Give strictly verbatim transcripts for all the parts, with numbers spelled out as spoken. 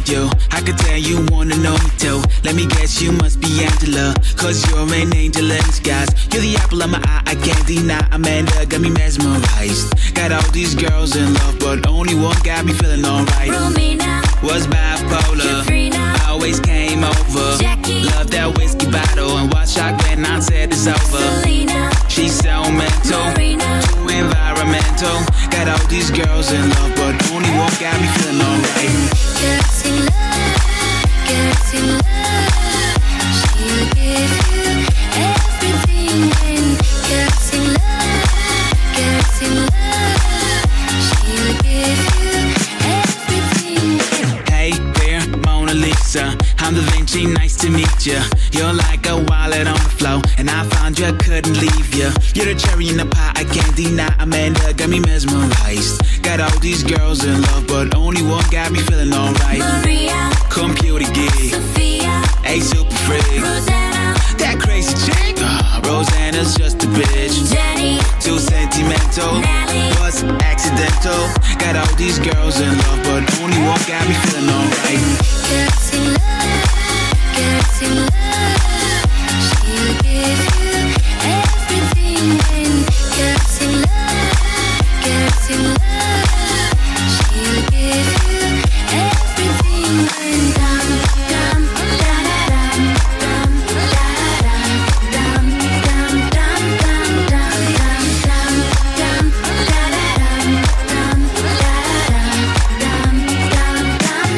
you. I could tell you wanna know me too. Let me guess, you must be Angela, cause you're an angel in disguise. You're the apple of my eye, I can't deny. Amanda got me mesmerized. Got all these girls in love, but only one got me feeling alright. Romina was bipolar, always came over. Jackie loved that whiskey bottle and watched shot when I said it's over. Selena, she's so mental, Marina, too environmental. Got all these girls in love, but only one got me feeling alright. Girls in love, girls in love, she'll give you everything. When girls in love, girls in love, she'll give you everything. Hey there, Mona Lisa, I'm Da Vinci, nice to meet ya. You're like a wallet on the floor, and I found you, I couldn't leave ya. You're the cherry in the pie, I can't deny. Amanda got me mesmerized. Got all these girls in love, but only one got me feeling alright. Maria, computer geek, Sophia, a super freak, Rosanna, that crazy chick. uh, Rosanna's just a bitch. Jenny, too sentimental, Marley, was accidental. Got all these girls in love, but only one got me feeling alright. girls in love, girls in love, she'll give you everything. When girls in love, girls in love, she'll give you everything. When dum dum da da dum dum da da dum dum dum dum dum dum dum da da dum dum da da dum dum dum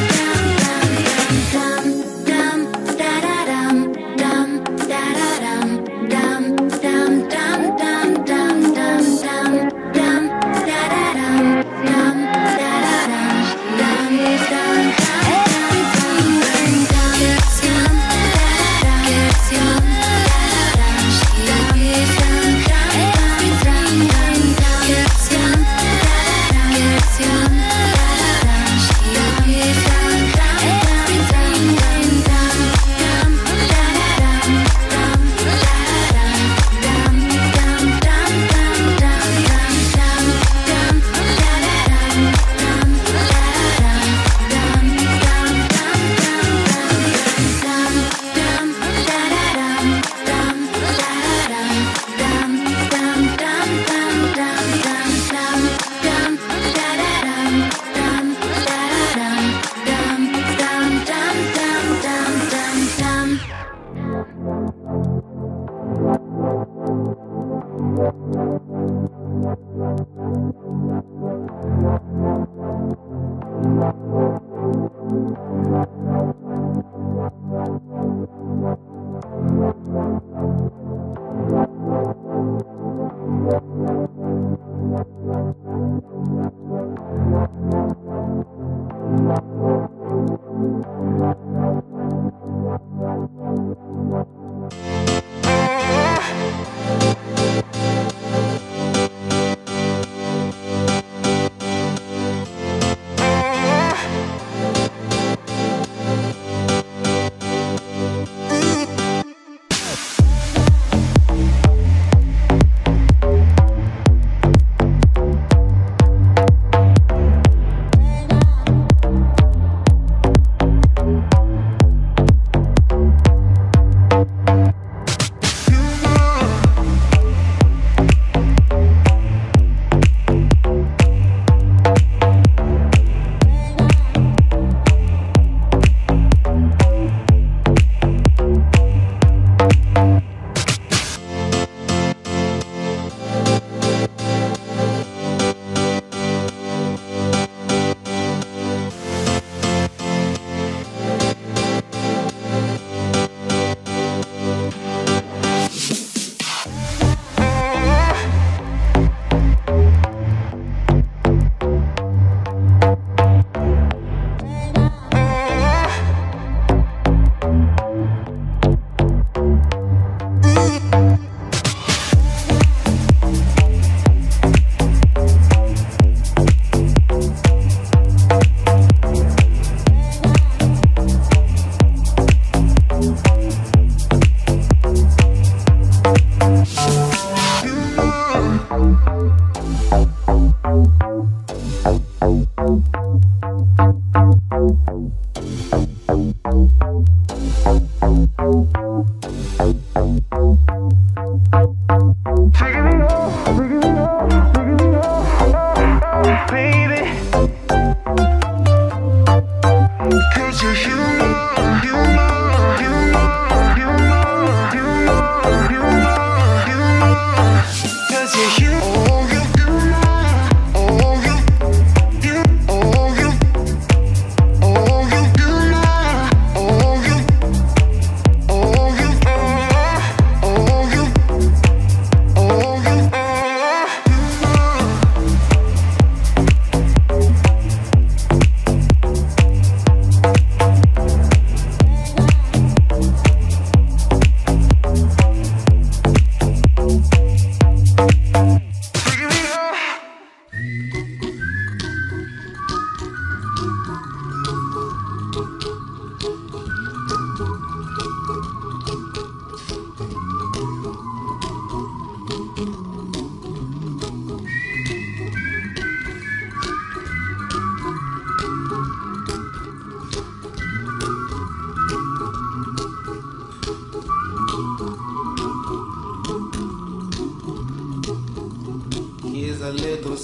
dum dum da da dum dum da da dum dum dum dum dum dum dum dum dum da da dum dum da da dum dum dum everything. When girls in love, girls in love, she'll give them everything. When girls in love, girls in love, she'll give them everything. When dum dum da da dum dum da da dum dum dum dum dum dum dum dum da da dum dum da da dum dum dum dum dum dum da da dum dum da da dum dum dum dum dum dum dum dum dum da da dum dum da da dum dum dum dum dum dum dum.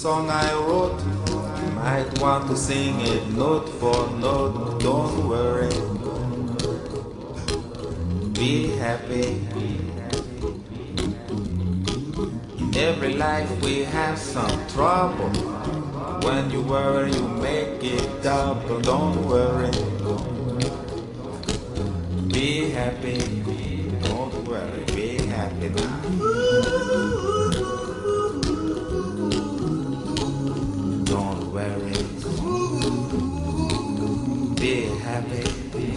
song I wrote. You might want to sing it note for note. Don't worry, be happy. In every life we have some trouble. When you worry, you make it double. Don't worry, be happy. Don't worry, be happy now. Don't worry, be happy.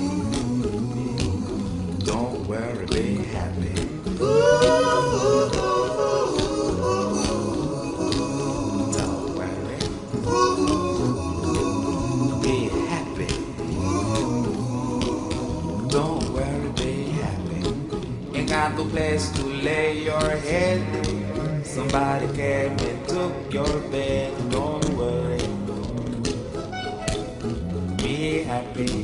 Don't worry, be happy. Don't worry, be happy. Don't worry, be happy. Ain't got no place to lay your head. Somebody came and took your bed. Don't worry, be happy.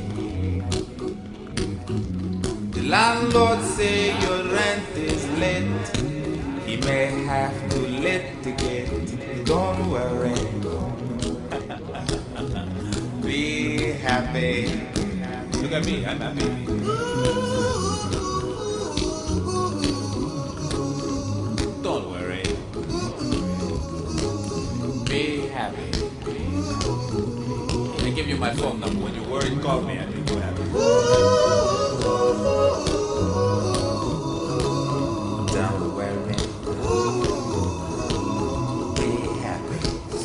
The landlord say your rent is late. He may have to litigate. Don't worry, be happy. Look at me, I'm happy. Don't worry, be happy. I give you my phone number. When you're worried, call me. I think you're happy. Don't worry, be happy.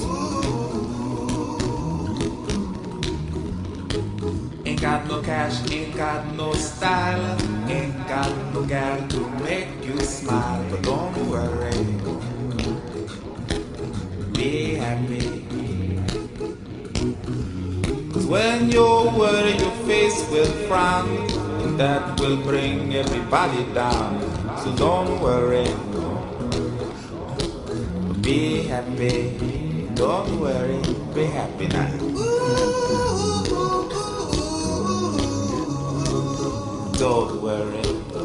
Ain't got no cash, ain't got no style, ain't got no girl to make you smile. But don't worry, be happy. Cause when you worry, your face will frown, and that will bring everybody down. So don't worry, be happy. Don't worry, be happy now. Don't worry,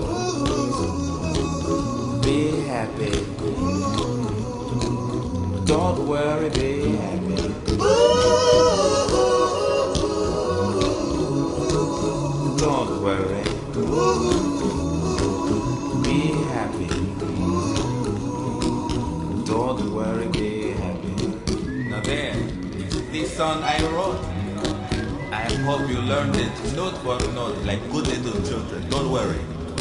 be happy. Don't worry, be happy. Don't worry, be happy. Don't worry, be happy. Now there, this song I wrote. I hope you learned it note for note like good little children. Don't worry,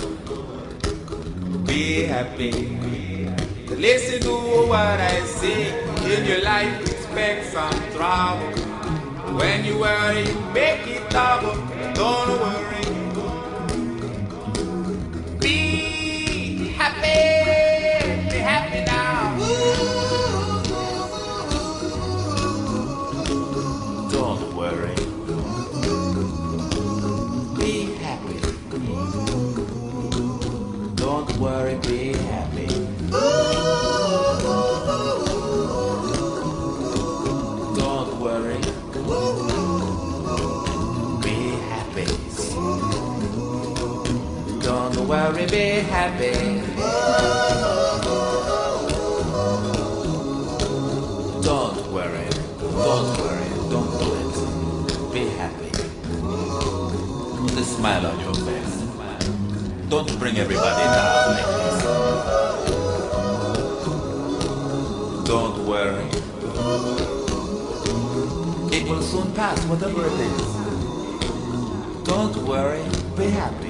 be happy. Listen to what I say. In your life, expect some trouble. When you worry, make it double. Don't worry, be happy. Be happy now. Don't worry, be happy. Don't worry, be happy. Don't worry, be happy. Don't worry, be happy. Don't worry, don't worry, don't do it. Be happy. Put a smile on your face. Don't bring everybody down like this. Don't worry, it will soon pass, whatever it is. Don't worry, be happy.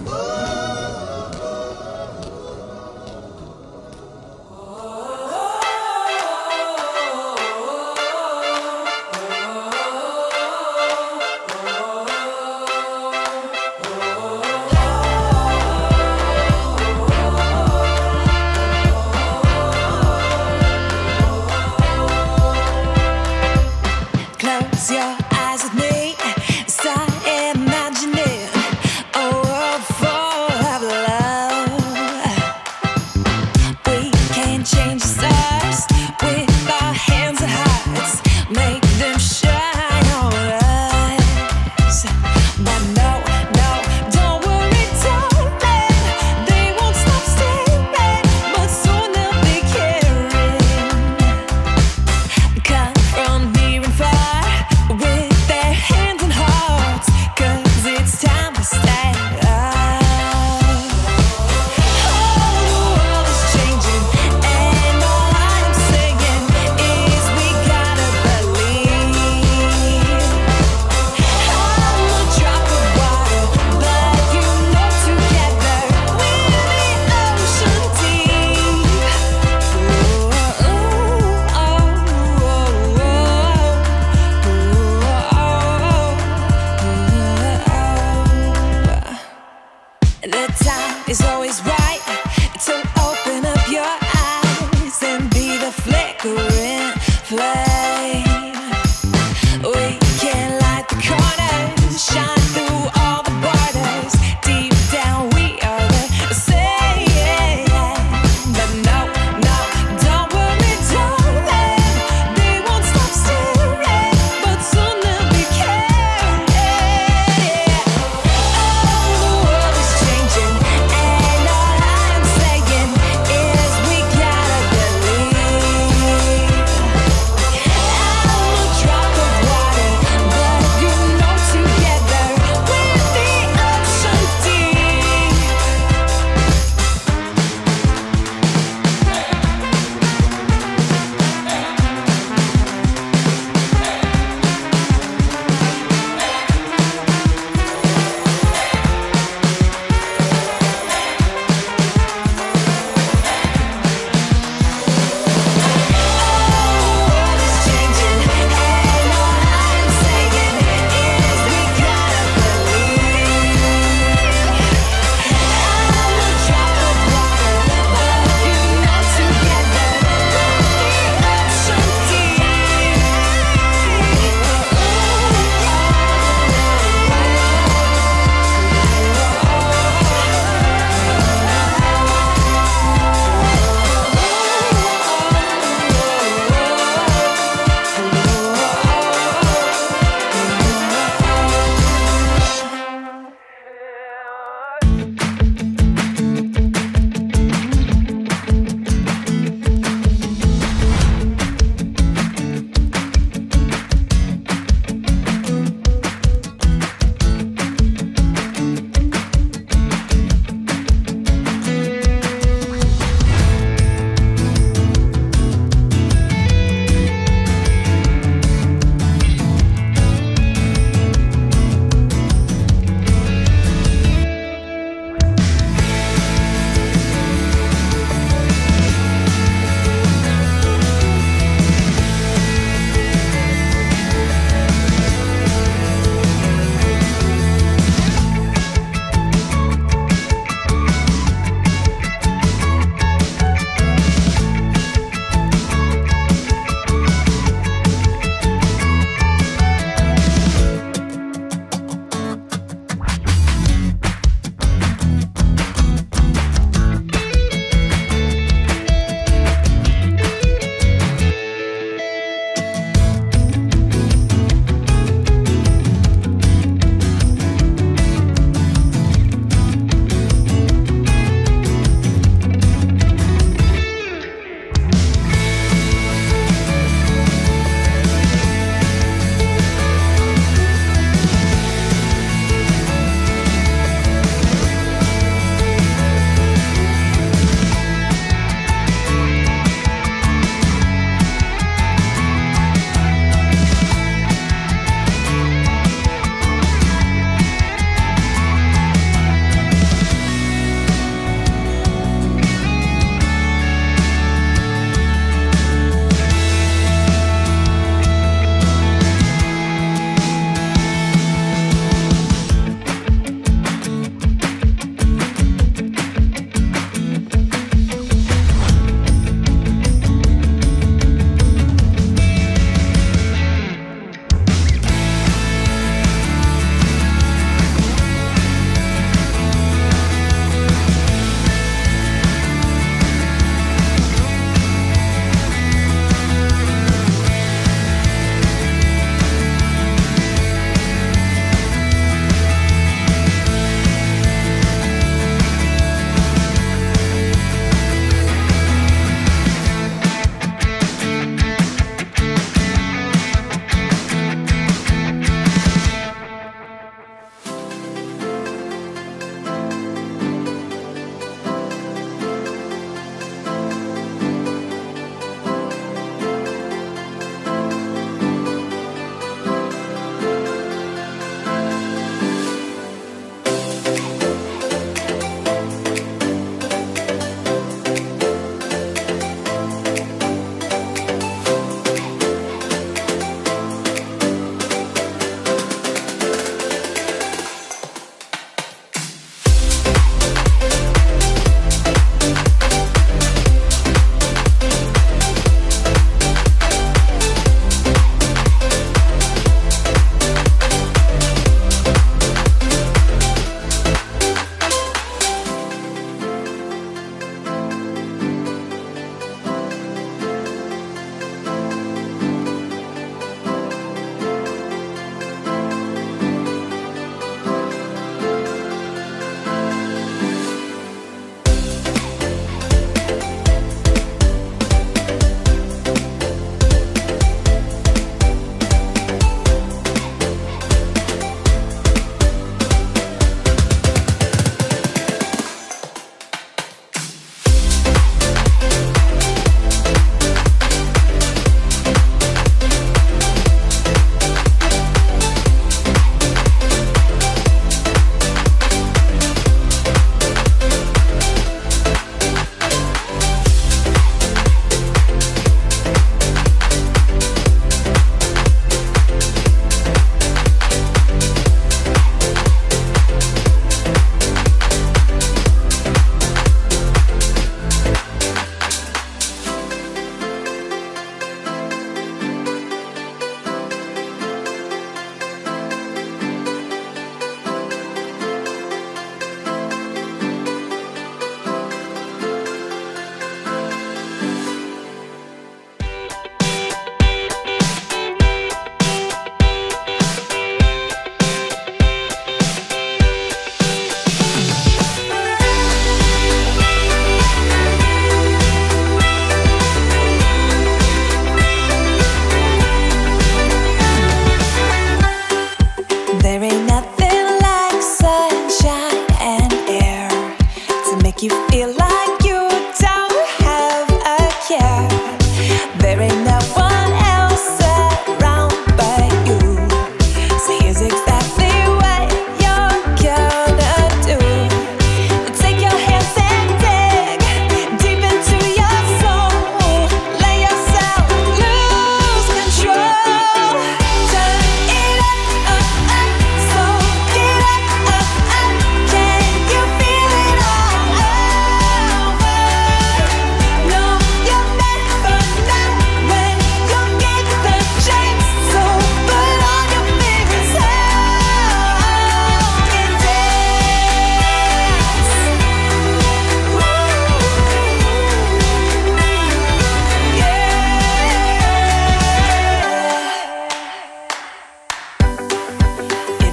Close your eyes with me, start imagining a world full of love. We can change the stars with our hands and hearts, make them shine on us. But no, no, don't worry, darling, they won't stop staring, but soon they'll be caring.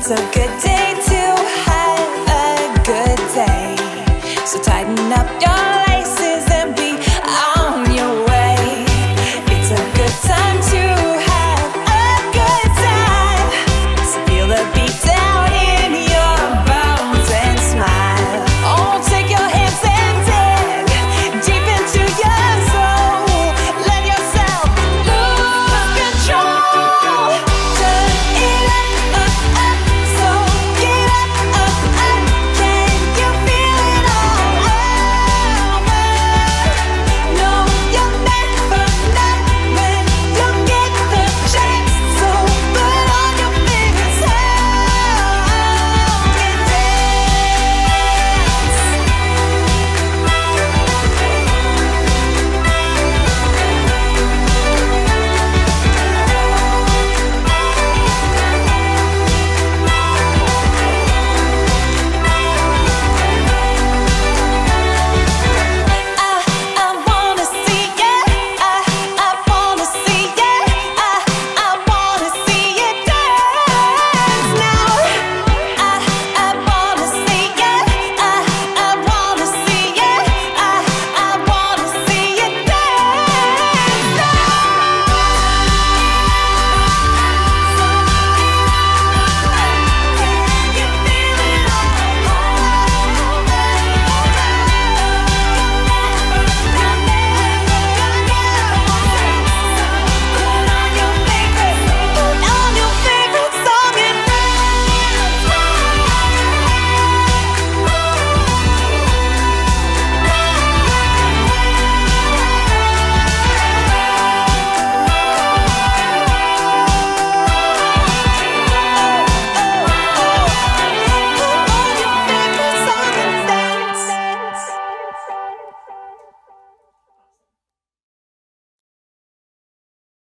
It's a good day to have a good day. So tighten up your